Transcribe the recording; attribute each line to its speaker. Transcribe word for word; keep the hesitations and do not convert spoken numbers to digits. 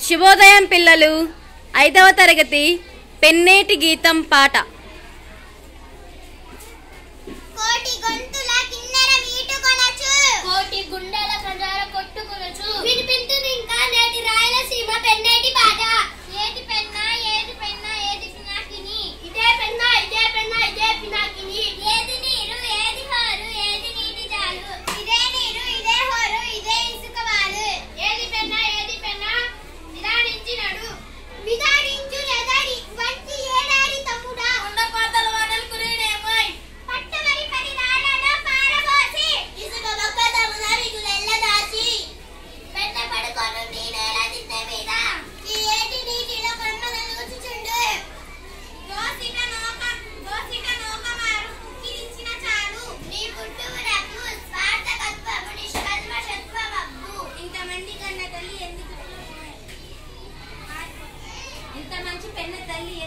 Speaker 1: శుభోదయం పిల్లలు, ఐదవ తరగతి పెన్నేటి గీతం పాట.
Speaker 2: కోటి గొంతుల కిన్నెర మీటుకొనచు,
Speaker 3: కోటి గుండెల కంజార కొట్టుకొనచు,
Speaker 2: వినిపించును ఇంకా నేటి రాయలసీమ పెన్నేటి పాట.
Speaker 3: ఏది పెన్నా ఏది పెన్నా ఏది పినాకిని,
Speaker 2: ఇదే పెన్న ఇదే పెన్న ఇదే పినాకిని,
Speaker 3: ఏది నీరు ఏది హోరు ఏది నీటి జాలు,
Speaker 2: ఇదే నీరు ఇదే హోరు ఇదే ఇసుక వాలు.
Speaker 3: ఏది పెన్నా ఏది పెన్నా నిదానించినడు,
Speaker 2: విదారించు ఎదరి వంటి ఏడారి తమ్ముడా,
Speaker 3: కొండ పాతల వానలు కురినేమోయ్,
Speaker 2: పట్టవరి పడి రాళ్ళలో పారబోసి,
Speaker 3: ఇసుక మొక్క తమున విగులెల్ల దాచి, పెద్ద పడుకొను నీ నేల దిన్నె మీద,
Speaker 2: ఈ ఏటి నీటిలో కమ్మలు నూచుచుండు.
Speaker 3: దోసిక నోక దోసిక నోక మారు కుక్కిరించిన చాలు,
Speaker 2: నీ పుట్టువునకు స్వార్థకత్వము నిష్కల్మషత్వమబ్బు.
Speaker 3: ఇంతమంది కన్న తల్లి ఎందుకు ఇంత మంచి పెన్న తల్లి